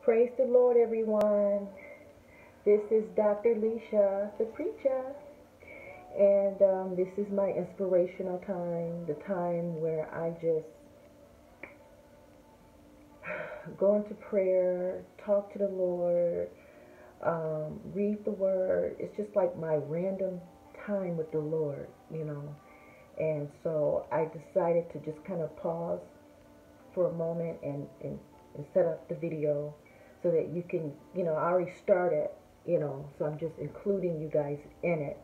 Praise the Lord, everyone. This is Dr. Lesia the Preacha, and this is my inspirational time, the time where I just go into prayer, talk to the Lord, read the Word. It's just like my random time with the Lord. And so I decided to just kind of pause for a moment and set up the video so that you can, I already started, so I'm just including you guys in it.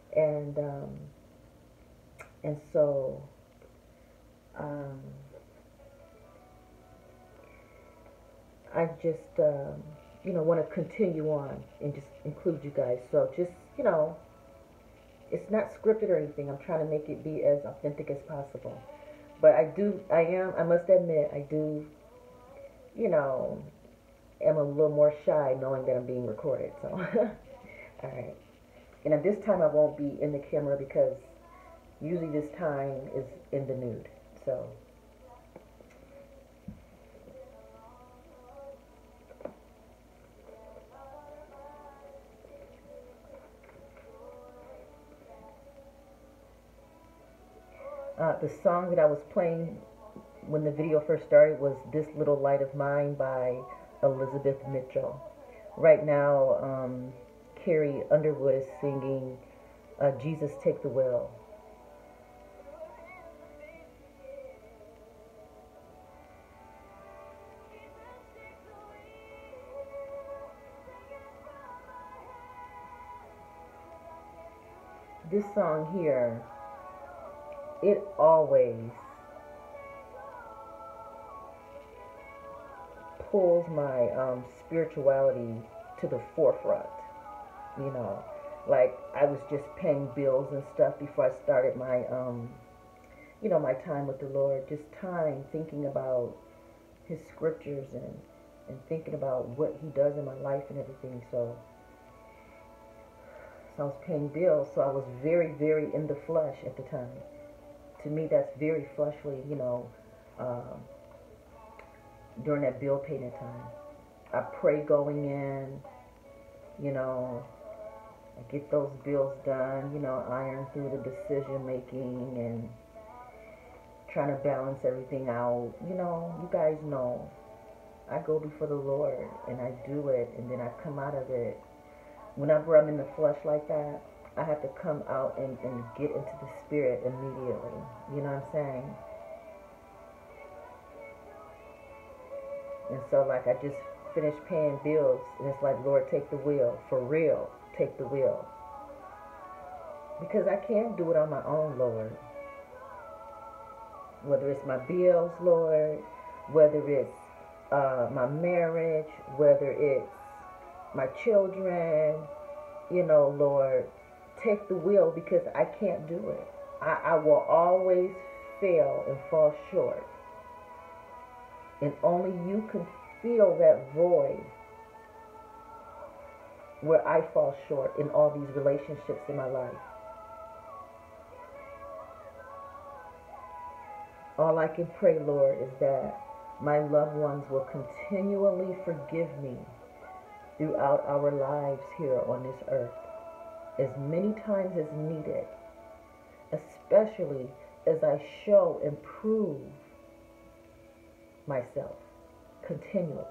And so I just, want to continue on and just include you guys. So just, it's not scripted or anything. I'm trying to make it be as authentic as possible. But I must admit, I do, am a little more shy knowing that I'm being recorded. So, all right. And at this time, I won't be in the camera because usually this time is in the nude. So, the song that I was playing when the video first started was This Little Light of Mine by Elizabeth Mitchell. Right now, Carrie Underwood is singing Jesus Take the Wheel. This song here, it always pulls my spirituality to the forefront. Like I was just paying bills and stuff before I started my my time with the Lord. Just time thinking about His scriptures and thinking about what He does in my life and everything. So I was paying bills, so I was very, very in the flesh at the time. To me, that's very fleshly, during that bill payment time. I pray going in, I get those bills done, iron through the decision making and trying to balance everything out. You guys know, I go before the Lord and I do it, and then I come out of it. Whenever I'm in the flesh like that, I have to come out and get into the spirit immediately. You know what I'm saying? And so, like, I just finished paying bills, and it's like, Lord, take the wheel. For real, take the wheel. Because I can't do it on my own, Lord. Whether it's my bills, Lord, whether it's my marriage, whether it's my children, Lord, take the wheel because I can't do it. I will always fail and fall short. And only you can fill that void where I fall short in all these relationships in my life. All I can pray, Lord, is that my loved ones will continually forgive me throughout our lives here on this earth, as many times as needed, especially as I show and prove myself continually.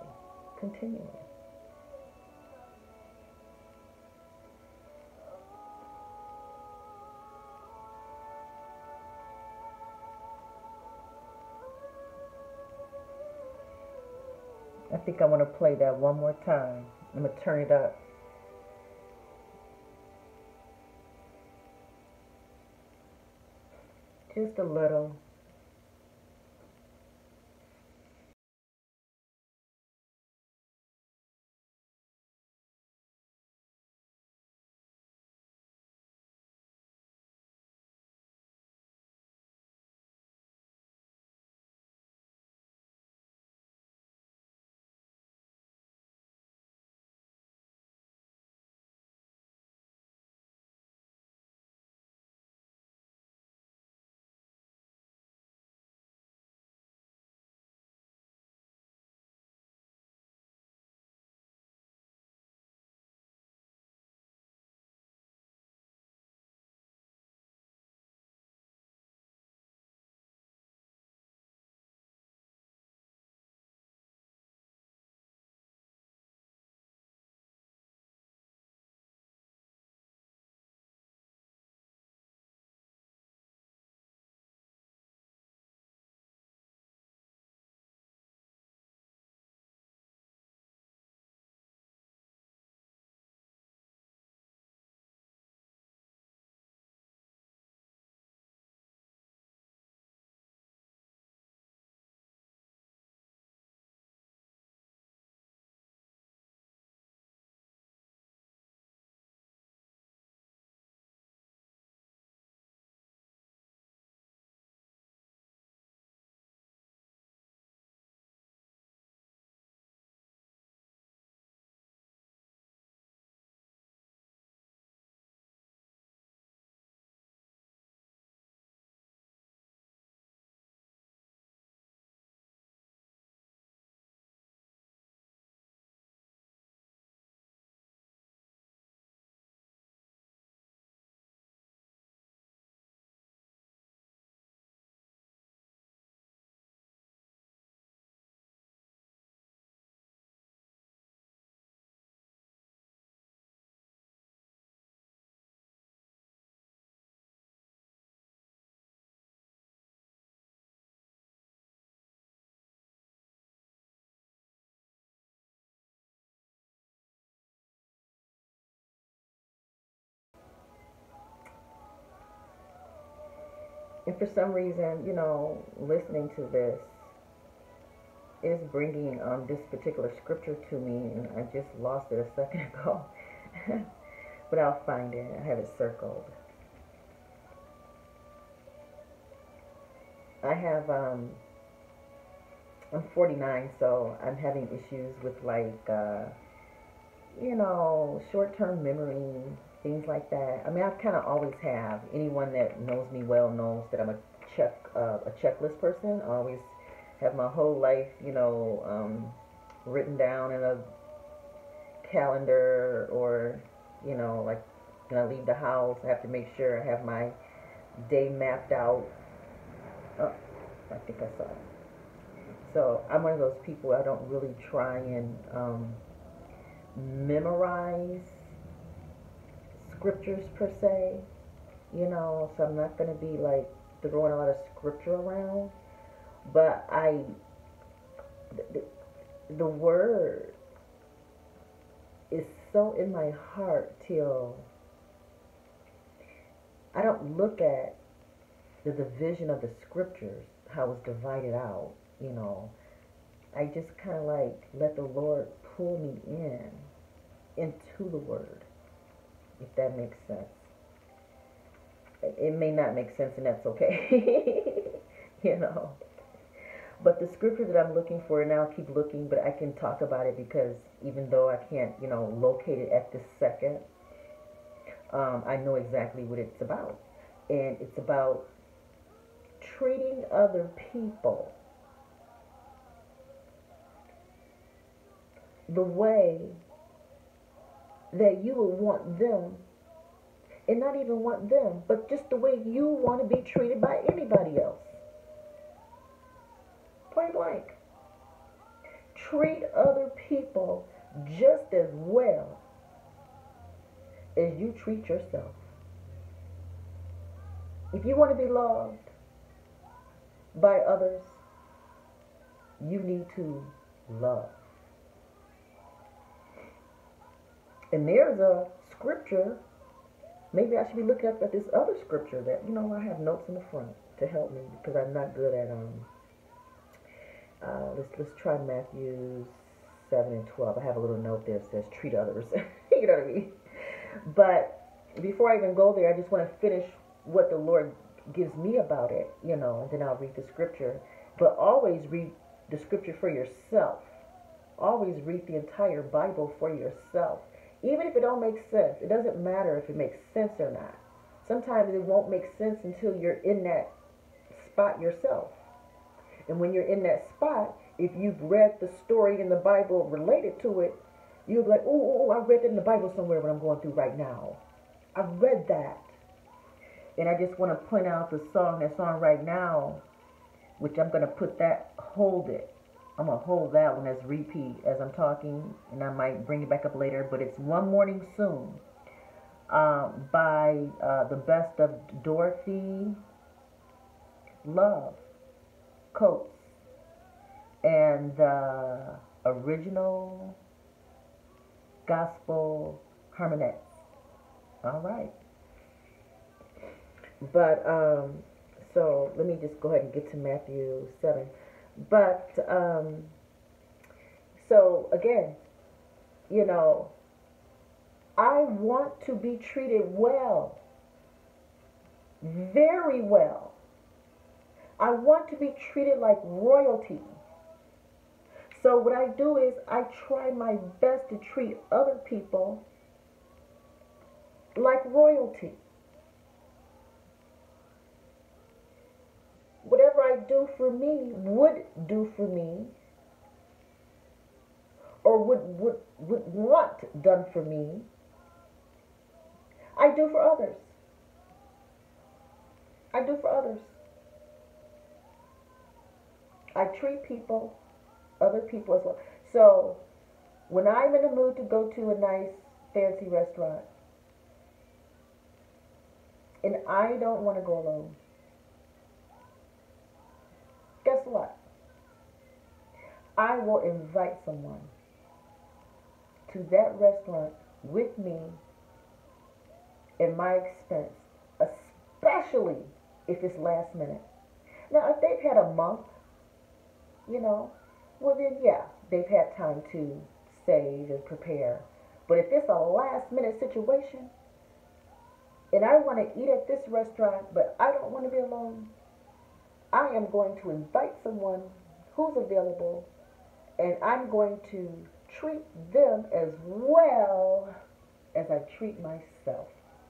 I think I want to play that one more time. I'm going to turn it up. Just a little. And for some reason, listening to this is bringing this particular scripture to me, and I just lost it a second ago. But I'll find it. I have it circled. I have, I'm 49, so I'm having issues with short-term memory, things like that. I mean, I kind of always have. Anyone that knows me well knows that I'm a checklist person. I always have my whole life, written down in a calendar, or, like when I leave the house, I have to make sure I have my day mapped out. Oh, I think I saw it. So I'm one of those people, I don't really try and memorize scriptures per se, so I'm not going to be like throwing a lot of scripture around, but the word is so in my heart till I don't look at the division of the scriptures, how it's divided out, I just kind of like let the Lord pull me into the word, if that makes sense. It may not make sense, and that's okay. But the scripture that I'm looking for, and I'll keep looking, but I can talk about it because even though I can't, locate it at this second, I know exactly what it's about. And it's about treating other people the way that you would want them, and not even want them, but just the way you want to be treated by anybody else. Point blank. Treat other people just as well as you treat yourself. If you want to be loved by others, you need to love. And there's a scripture. Maybe I should be looking up at this other scripture that, I have notes in the front to help me because I'm not good at, let's try Matthew 7 and 12. I have a little note there that says treat others. You know what I mean? But before I even go there, I just want to finish what the Lord gives me about it, and then I'll read the scripture. But always read the scripture for yourself. Always read the entire Bible for yourself. Even if it don't make sense, it doesn't matter if it makes sense or not. Sometimes it won't make sense until you're in that spot yourself. And when you're in that spot, if you've read the story in the Bible related to it, you'll be like, oh, I read it in the Bible somewhere what I'm going through right now. I read that. And I just want to point out the song that's on right now, which I'm going to put that, hold it. I'm going to hold that one as repeat as I'm talking, and I might bring it back up later, but it's One Morning Soon by the best of Dorothy Love Coates and the original gospel harmonettes. All right. But, so let me just go ahead and get to Matthew 7. But, so again, I want to be treated well, very well. I want to be treated like royalty. So what I do is I try my best to treat other people like royalty. Whatever I do for me, would do for me, or would want done for me, I do for others. I do for others. I treat people, other people as well. So when I'm in the mood to go to a nice fancy restaurant, and I don't want to go alone, guess what? I will invite someone to that restaurant with me at my expense, especially if it's last minute. Now, if they've had a month, well then, yeah, they've had time to save and prepare. But if it's a last minute situation, and I want to eat at this restaurant, but I don't want to be alone, I am going to invite someone who's available, and I'm going to treat them as well as I treat myself.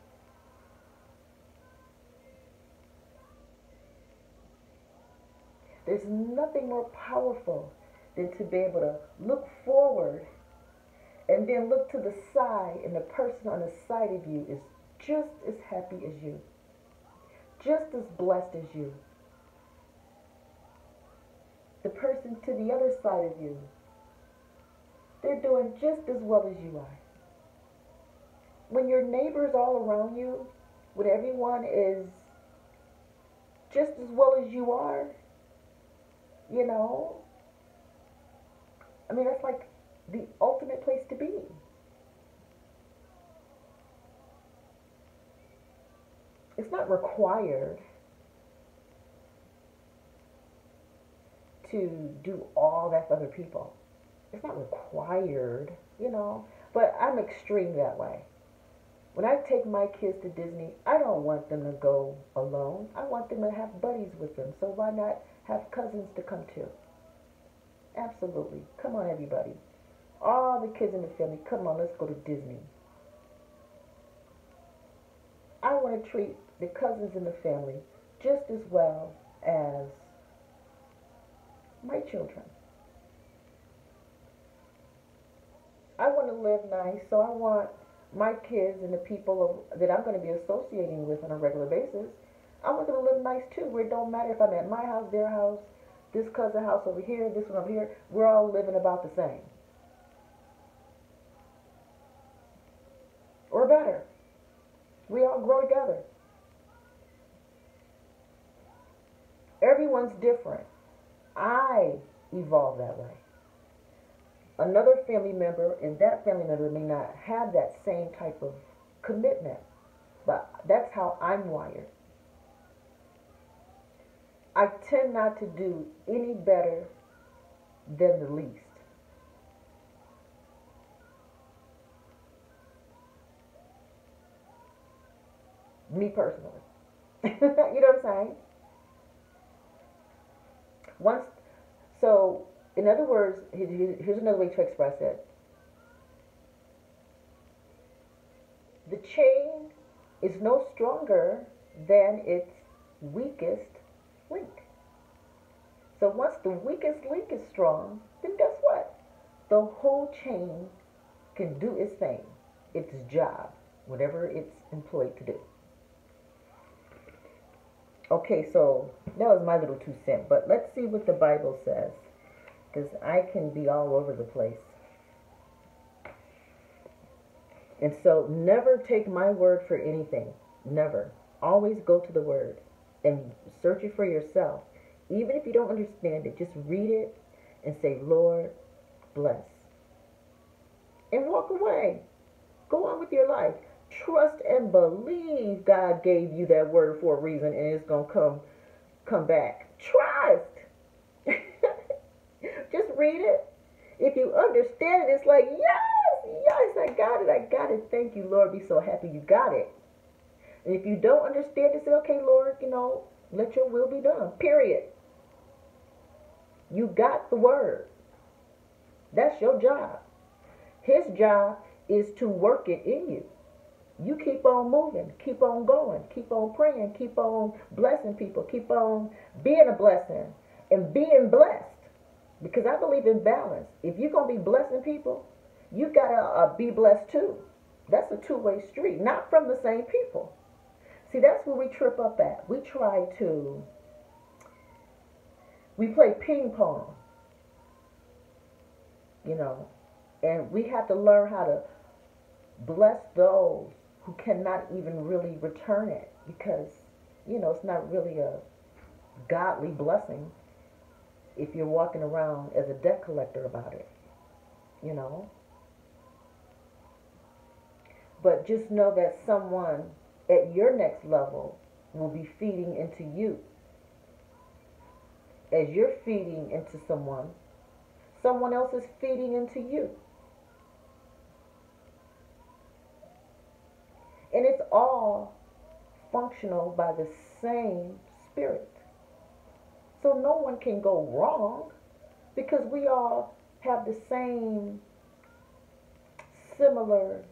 There's nothing more powerful than to be able to look forward and then look to the side, and the person on the side of you is just as happy as you, just as blessed as you. The person to the other side of you, they're doing just as well as you are. When your neighbors all around you, when everyone is just as well as you are, I mean, that's like the ultimate place to be. It's not required to do all that for other people. It's not required, but I'm extreme that way. When I take my kids to Disney, I don't want them to go alone. I want them to have buddies with them. So why not have cousins to come too? Absolutely. Come on, everybody. All the kids in the family, come on, let's go to Disney. I want to treat the cousins in the family just as well as my children. I want to live nice, so I want my kids and the people that I'm going to be associating with on a regular basis, I want them to live nice too, where it don't matter if I'm at my house, their house, this cousin house over here, this one over here, we're all living about the same. Or better. We all grow together. Everyone's different. I evolve that way. Another family member and that family member may not have that same type of commitment, but that's how I'm wired. I tend not to do any better than the least. Me personally. You know what I'm saying? Once, so in other words, here's another way to express it. The chain is no stronger than its weakest link. So once the weakest link is strong, then guess what? The whole chain can do its thing, its job, whatever it's employed to do. Okay, so that was my little 2 cents, but let's see what the Bible says, because I can be all over the place. And so never take my word for anything. Never. Always go to the word and search it for yourself. Even if you don't understand it, just read it and say, Lord, bless. And walk away. Go on with your life. Trust and believe God gave you that word for a reason, and it's going to come back. Trust. Just read it. If you understand it, it's like, yes, I got it. Thank you, Lord. Be so happy you got it. And if you don't understand it, say, okay, Lord, let your will be done. Period. You got the word. That's your job. His job is to work it in you. You keep on moving, keep on going, keep on praying, keep on blessing people, keep on being a blessing and being blessed. Because I believe in balance. If you're going to be blessing people, you got to be blessed too. That's a two-way street, not from the same people. See, that's where we trip up at. We play ping pong, and we have to learn how to bless those who cannot even really return it, because, it's not really a godly blessing if you're walking around as a debt collector about it, But just know that someone at your next level will be feeding into you. As you're feeding into someone, someone else is feeding into you. And it's all functional by the same Spirit. So no one can go wrong because we all have the same similar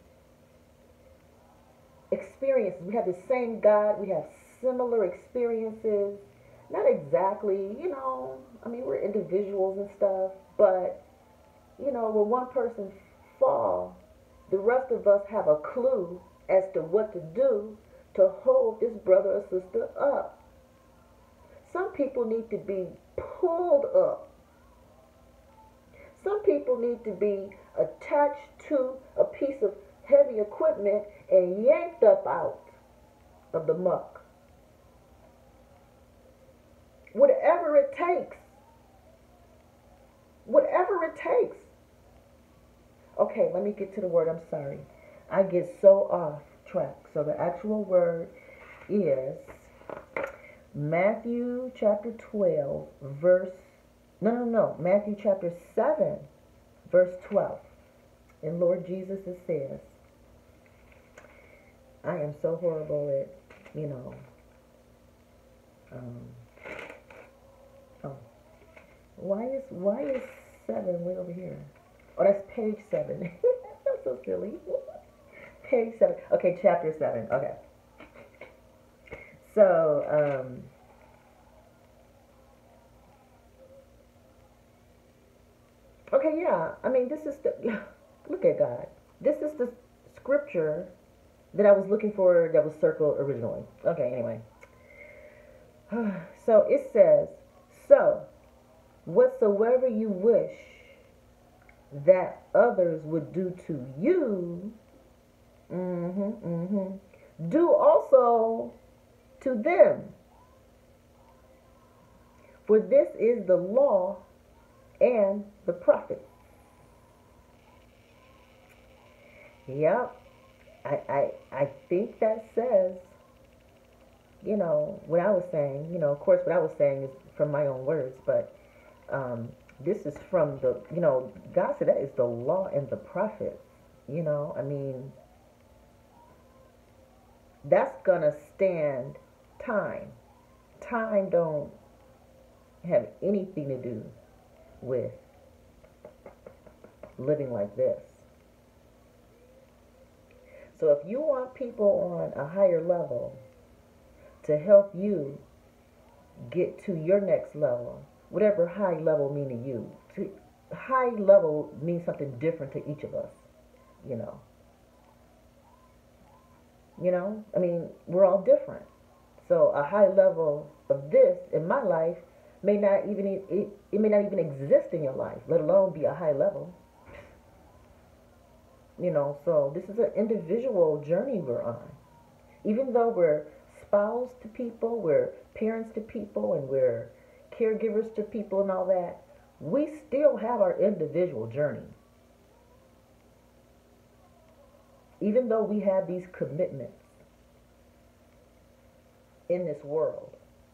experiences. We have the same God. We have similar experiences. Not exactly, I mean, we're individuals and stuff, but, when one person falls, the rest of us have a clue as to what to do to hold this brother or sister up. Some people need to be pulled up. Some people need to be attached to a piece of heavy equipment and yanked up out of the muck. Whatever it takes. Whatever it takes. Okay, let me get to the word. I'm sorry. I get so off track. So the actual word is Matthew chapter 12, Matthew chapter 7, verse 12. And Lord Jesus, it says, I am so horrible at, why is 7 way over here? Oh, that's page 7. I'm so silly. Page 7. Okay, chapter 7. Okay. So, okay, yeah. I mean, this is look at God. This is the scripture that I was looking for that was circled originally. Okay, anyway. So it says, so whatsoever you wish that others would do to you, do also to them. For this is the law and the prophets. Yep. I think that says, what I was saying, of course what I was saying is from my own words, but this is from the, God said that is the law and the prophets. I mean, that's gonna stand time. Time don't have anything to do with living like this. So if you want people on a higher level to help you get to your next level, whatever high level mean to you, high level means something different to each of us, I mean, we're all different. So a high level of this in my life may not even it may not even exist in your life, let alone be a high level. So this is an individual journey we're on. Even though we're spouse to people, we're parents to people, and we're caregivers to people and all that, we still have our individual journey. Even though we have these commitments in this world,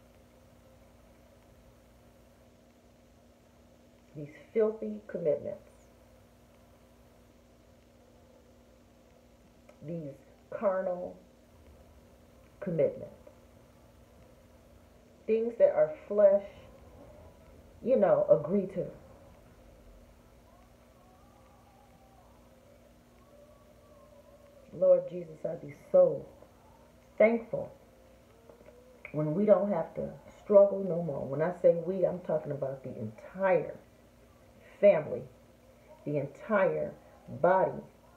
these filthy commitments, these carnal commitments, things that our flesh, agree to. Lord Jesus, I'd be so thankful when we don't have to struggle no more. When I say we, I'm talking about the entire family, the entire body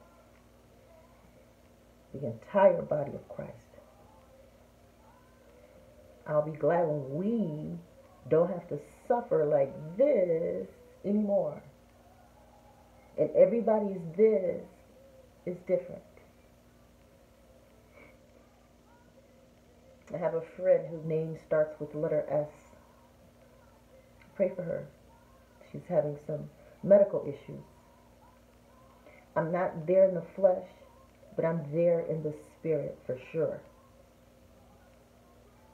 of Christ. I'll be glad when we don't have to suffer like this anymore. And everybody's this is different. I have a friend whose name starts with the letter S. Pray for her. She's having some medical issues. I'm not there in the flesh, but I'm there in the spirit for sure.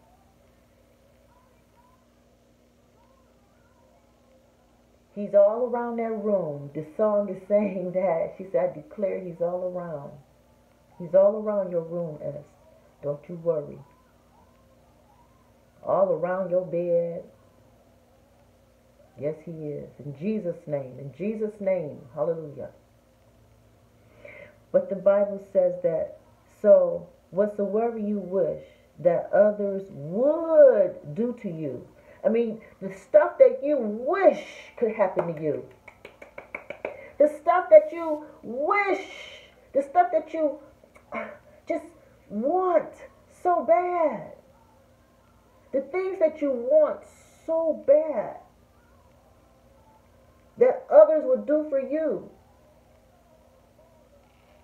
He's all around that room. The song is saying that. She said, I declare he's all around. He's all around your room, Ernest. Don't you worry. All around your bed. Yes, he is. In Jesus' name. In Jesus' name. Hallelujah. But the Bible says that, so whatsoever you wish that others would do to you. I mean, the stuff that you wish could happen to you. The stuff that you wish. The stuff that you just want so bad. The things that you want so bad that others would do for you.